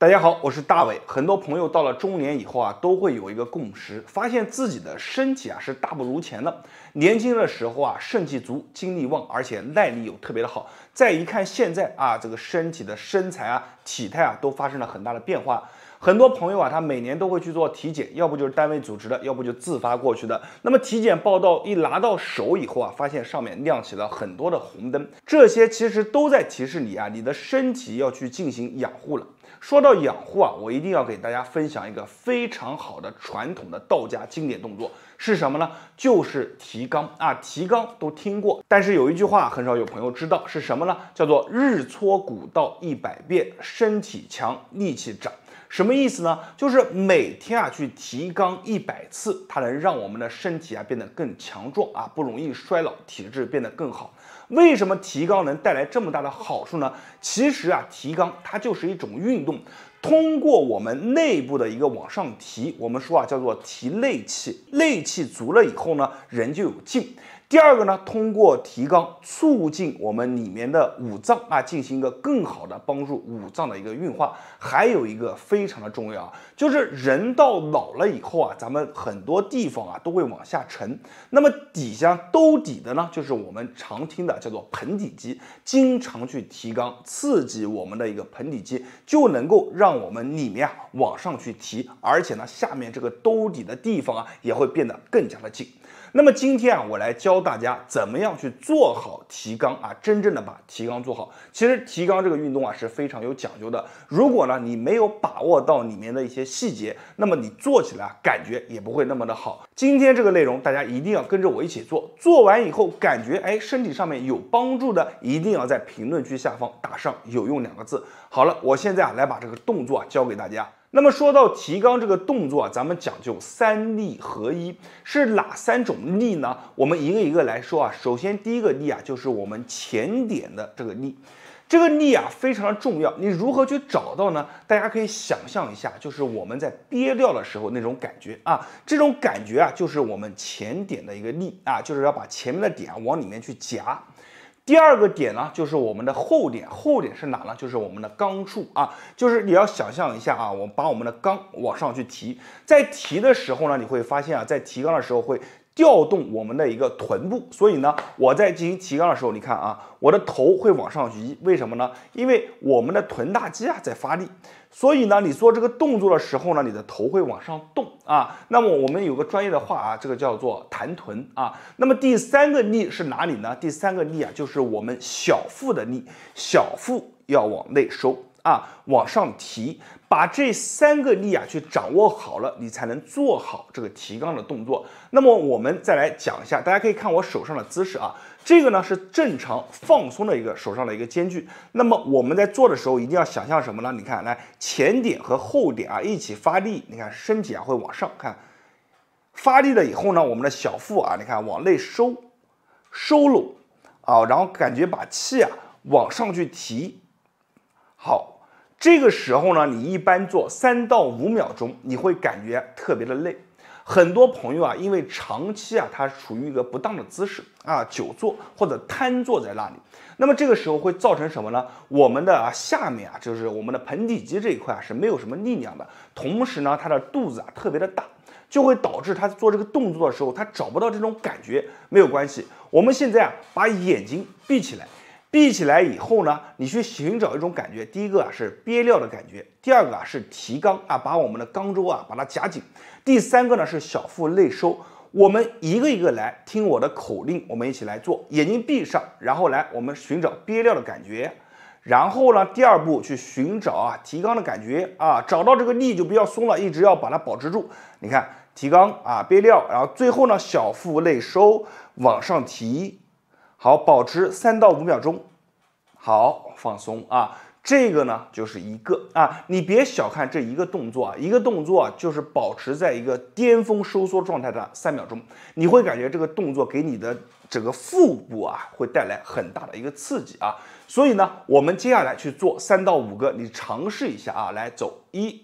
大家好，我是大伟。很多朋友到了中年以后啊，都会有一个共识，发现自己的身体啊是大不如前的。年轻的时候啊，肾气足，精力旺，而且耐力又特别的好。再一看现在啊，这个身体的身材啊、体态啊，都发生了很大的变化。很多朋友啊，他每年都会去做体检，要不就是单位组织的，要不就自发过去的。那么体检报道一拿到手以后啊，发现上面亮起了很多的红灯，这些其实都在提示你啊，你的身体要去进行养护了。说到养护啊，我一定要给大家分享一个非常好的传统的道家经典动作，是什么呢？就是提肛啊，提肛都听过，但是有一句话很少有朋友知道是什么呢？叫做日搓古道100遍，身体强，力气长。什么意思呢？就是每天啊去提肛100次，它能让我们的身体啊变得更强壮啊，不容易衰老，体质变得更好。为什么提肛能带来这么大的好处呢？其实啊，提肛它就是一种运动，通过我们内部的一个往上提，我们说啊叫做提内气，内气足了以后呢，人就有劲。第二个呢，通过提肛促进我们里面的五脏啊，进行一个更好的帮助五脏的一个运化。还有一个非常的重要啊，就是人到老了以后啊，咱们很多地方啊都会往下沉。那么底下兜底的呢，就是我们常听的叫做盆底肌，经常去提肛，刺激我们的一个盆底肌，就能够让我们里面啊往上去提，而且呢，下面这个兜底的地方啊也会变得更加的紧。那么今天啊，我来教大家怎么样去做好提肛啊，真正的把提肛做好。其实提肛这个运动啊是非常有讲究的，如果呢你没有把握到里面的一些细节，那么你做起来感觉也不会那么的好。今天这个内容大家一定要跟着我一起做，做完以后感觉身体上面有帮助的，一定要在评论区下方打上有用2个字。好了，我现在来把这个动作教给大家。那么说到提肛这个动作啊，咱们讲究3力合一，是哪3种力呢？我们一个一个来说啊。首先第一个力啊，就是我们前点的这个力，这个力啊非常的重要。你如何去找到呢？大家可以想象一下，就是我们在憋尿的时候那种感觉啊，这种感觉啊就是我们前点的一个力啊，就是要把前面的点往里面去夹。第二个点呢，就是我们的后点，后点是哪呢？就是我们的肛处啊，就是你要想象一下啊，我们把我们的肛往上去提，在提的时候呢，你会发现啊，在提肛的时候会调动我们的一个臀部，所以呢，我在进行提肛的时候，你看啊，我的头会往上去移，为什么呢？因为我们的臀大肌啊在发力，所以呢，你做这个动作的时候呢，你的头会往上动啊。那么我们有个专业的话啊，这个叫做弹臀啊。那么第3个力是哪里呢？第3个力啊，就是我们小腹的力，小腹要往内收啊，往上提，把这3个力啊去掌握好了，你才能做好这个提肛的动作。那么我们再来讲一下，大家可以看我手上的姿势啊，这个呢是正常放松的一个手上的一个间距。那么我们在做的时候一定要想象什么呢？你看，来前点和后点啊一起发力，你看身体啊会往上看，发力了以后呢，我们的小腹啊，你看往内收拢啊，然后感觉把气啊往上去提。好，这个时候呢，你一般做3到5秒钟，你会感觉特别的累。很多朋友啊，因为长期啊，他处于一个不当的姿势啊，久坐或者瘫坐在那里，那么这个时候会造成什么呢？我们的下面啊，就是我们的盆底肌这一块啊，是没有什么力量的，同时呢，他的肚子啊特别的大，就会导致他做这个动作的时候，他找不到这种感觉。没有关系，我们现在啊，把眼睛闭起来。闭起来以后呢，你去寻找一种感觉，第一个啊是憋尿的感觉，第二个啊是提肛啊，把我们的肛周啊把它夹紧，第3个呢是小腹内收。我们一个一个来，听我的口令，我们一起来做，眼睛闭上，然后来我们寻找憋尿的感觉，然后呢第2步去寻找啊提肛的感觉啊，找到这个力就不要松了，一直要把它保持住。你看提肛啊憋尿，然后最后呢小腹内收往上提。好，保持3到5秒钟，好，放松啊。这个呢就是一个啊，你别小看这一个动作啊，一个动作啊就是保持在一个巅峰收缩状态的3秒钟，你会感觉这个动作给你的整个腹部啊会带来很大的一个刺激啊。所以呢，我们接下来去做3到5个，你尝试一下啊，来走1，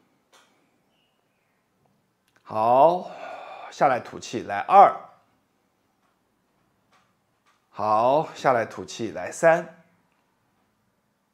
好，下来吐气，来2。好，下来吐气，来3。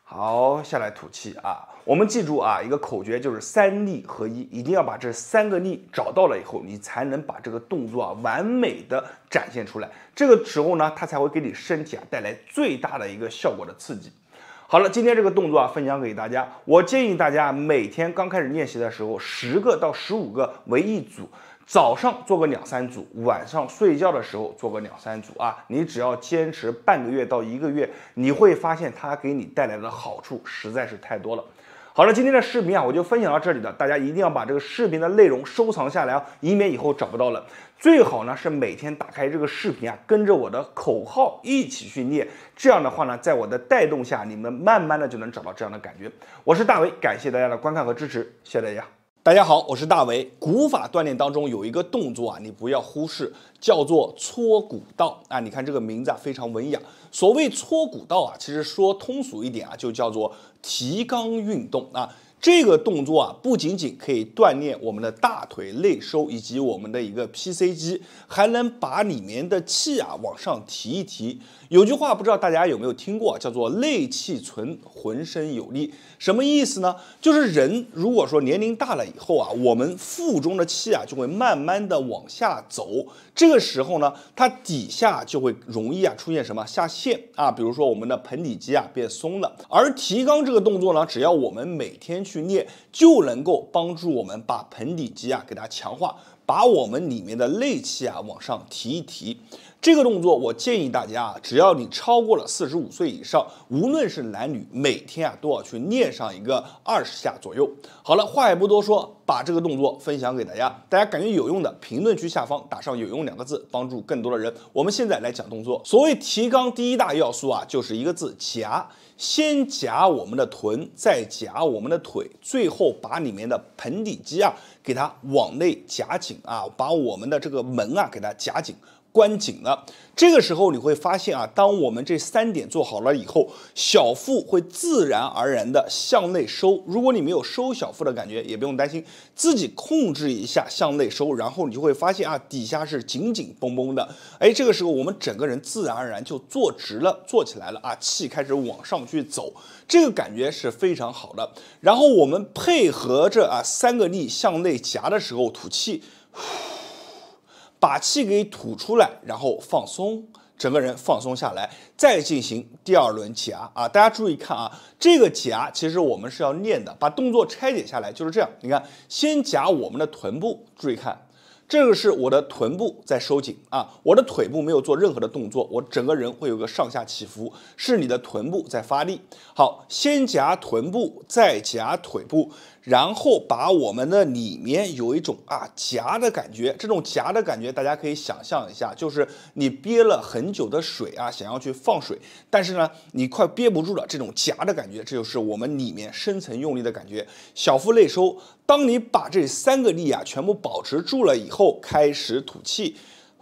好，下来吐气啊。我们记住啊，一个口诀就是三力合一，一定要把这3个力找到了以后，你才能把这个动作啊完美的展现出来。这个时候呢，它才会给你身体啊带来最大的一个效果的刺激。好了，今天这个动作啊分享给大家，我建议大家每天刚开始练习的时候，10个到15个为一组。早上做个2、3组，晚上睡觉的时候做个2、3组啊！你只要坚持半个月到1个月，你会发现它给你带来的好处实在是太多了。好了，今天的视频啊，我就分享到这里了。大家一定要把这个视频的内容收藏下来啊，以免以后找不到了。最好呢是每天打开这个视频啊，跟着我的口号一起去练。这样的话呢，在我的带动下，你们慢慢的就能找到这样的感觉。我是大为，感谢大家的观看和支持，谢谢大家。大家好，我是大为。古法锻炼当中有一个动作啊，你不要忽视，叫做搓骨道啊。你看这个名字啊，非常文雅。所谓搓骨道啊，其实说通俗一点啊，就叫做提肛运动啊。这个动作啊，不仅仅可以锻炼我们的大腿内收以及我们的一个 PC 肌，还能把里面的气啊往上提一提。有句话不知道大家有没有听过，叫做内气存，浑身有力。什么意思呢？就是人如果说年龄大了以后啊，我们腹中的气啊就会慢慢的往下走，这个时候呢，它底下就会容易啊出现什么下陷啊，比如说我们的盆底肌啊变松了。而提肛这个动作呢，只要我们每天去练，就能够帮助我们把盆底肌啊给它强化，把我们里面的内气啊往上提一提。这个动作我建议大家啊，只要你超过了45岁以上，无论是男女，每天啊都要去练上一个20下左右。好了，话也不多说，把这个动作分享给大家，大家感觉有用的，评论区下方打上"有用"2个字，帮助更多的人。我们现在来讲动作。所谓提肛第一大要素啊，就是一个字夹。先夹我们的臀，再夹我们的腿，最后把里面的盆底肌啊给它往内夹紧啊，把我们的这个门啊给它夹紧。关紧了，这个时候你会发现啊，当我们这3点做好了以后，小腹会自然而然的向内收。如果你没有收小腹的感觉，也不用担心，自己控制一下向内收，然后你就会发现啊，底下是紧紧绷绷的。哎，这个时候我们整个人自然而然就坐直了，坐起来了啊，气开始往上去走，这个感觉是非常好的。然后我们配合着啊3个力向内夹的时候吐气。把气给吐出来，然后放松，整个人放松下来，再进行第2轮夹啊！大家注意看啊，这个夹其实我们是要练的，把动作拆解下来就是这样。你看，先夹我们的臀部，注意看。这个是我的臀部在收紧啊，我的腿部没有做任何的动作，我整个人会有个上下起伏，是你的臀部在发力。好，先夹臀部，再夹腿部，然后把我们的里面有一种夹的感觉，这种夹的感觉大家可以想象一下，就是你憋了很久的水啊，想要去放水，但是呢你快憋不住了，这种夹的感觉，这就是我们里面深层用力的感觉，小腹内收。当你把这3个力啊全部保持住了以后，开始吐气，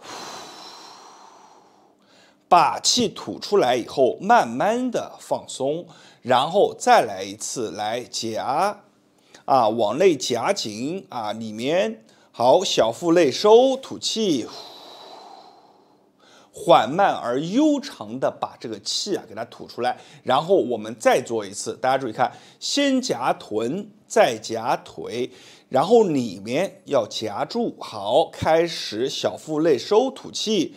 把气吐出来以后，慢慢的放松，然后再来一次，来夹啊，往内夹紧啊，里面好，小腹内收，吐气。缓慢而悠长的把这个气啊给它吐出来，然后我们再做一次，大家注意看，先夹臀，再夹腿，然后里面要夹住，好，开始小腹内收，吐气，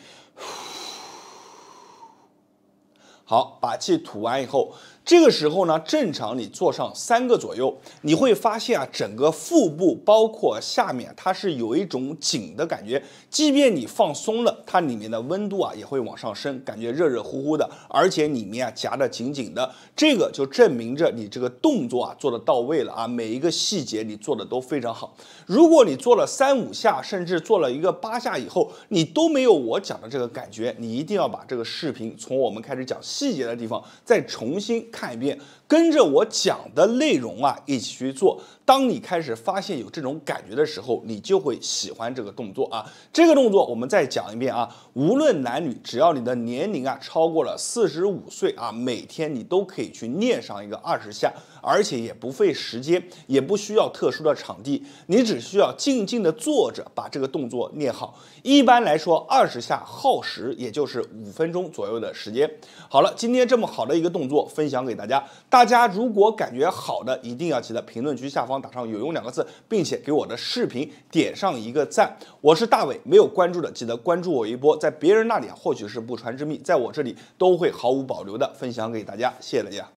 好，把气吐完以后。这个时候呢，正常你做上3个左右，你会发现啊，整个腹部包括下面，它是有一种紧的感觉。即便你放松了，它里面的温度啊也会往上升，感觉热热乎乎的，而且里面啊夹得紧紧的。这个就证明着你这个动作啊做得到位了啊，每一个细节你做的都非常好。如果你做了3、5下，甚至做了一个8下以后，你都没有我讲的这个感觉，你一定要把这个视频从我们开始讲细节的地方再重新看一遍，跟着我讲的内容啊一起去做。当你开始发现有这种感觉的时候，你就会喜欢这个动作啊。这个动作我们再讲一遍啊，无论男女，只要你的年龄啊超过了45岁啊，每天你都可以去练上一个20下，而且也不费时间，也不需要特殊的场地，你只需要静静的坐着把这个动作练好。一般来说，20下耗时也就是5分钟左右的时间。好了，今天这么好的一个动作分享给大家，大大家如果感觉好的，一定要记得评论区下方打上有用2个字，并且给我的视频点上一个赞。我是大伟，没有关注的记得关注我一波，在别人那里或许是不传之秘，在我这里都会毫无保留的分享给大家，谢谢大家。